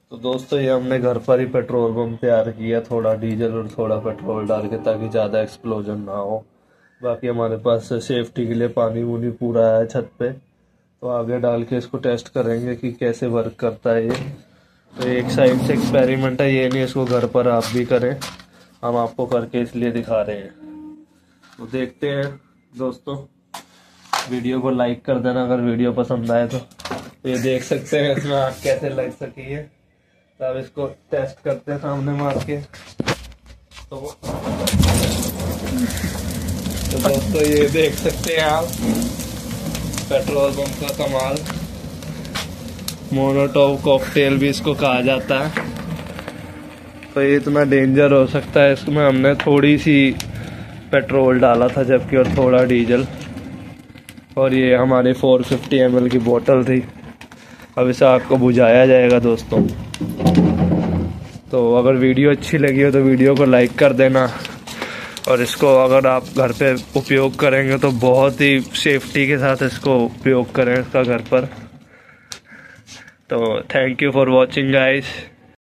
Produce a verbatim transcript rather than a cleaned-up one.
तो दोस्तों ये हमने घर पर ही पेट्रोल पंप तैयार किया, थोड़ा डीजल और थोड़ा पेट्रोल डाल के, ताकि ज़्यादा एक्सप्लोजन ना हो। बाकी हमारे पास सेफ्टी के लिए पानी वूनी पूरा है छत पे, तो आगे डाल के इसको टेस्ट करेंगे कि कैसे वर्क करता है ये। तो एक साइड से एक्सपेरिमेंट है, ये नहीं इसको घर पर आप भी करें, हम आपको करके इसलिए दिखा रहे हैं। तो देखते हैं दोस्तों, वीडियो को लाइक कर देना अगर वीडियो पसंद आए तो। ये देख सकते हैं इसमें आग कैसे लग सकी है। तो अब इसको टेस्ट करते हैं सामने मार के। तो, तो दोस्तों ये देख सकते हैं आप पेट्रोल पंप का कमाल। मोनोटॉव कॉकटेल भी इसको कहा जाता है। तो ये इतना डेंजर हो सकता है, इसमें हमने थोड़ी सी पेट्रोल डाला था जबकि, और थोड़ा डीजल, और ये हमारी चार सौ पचास एम एल की बोतल थी। अब इसे आग को बुझाया जाएगा दोस्तों। तो अगर वीडियो अच्छी लगी हो तो वीडियो को लाइक कर देना, और इसको अगर आप घर पे उपयोग करेंगे तो बहुत ही सेफ्टी के साथ इसको उपयोग करें इसका घर पर। तो thank you for watching guys.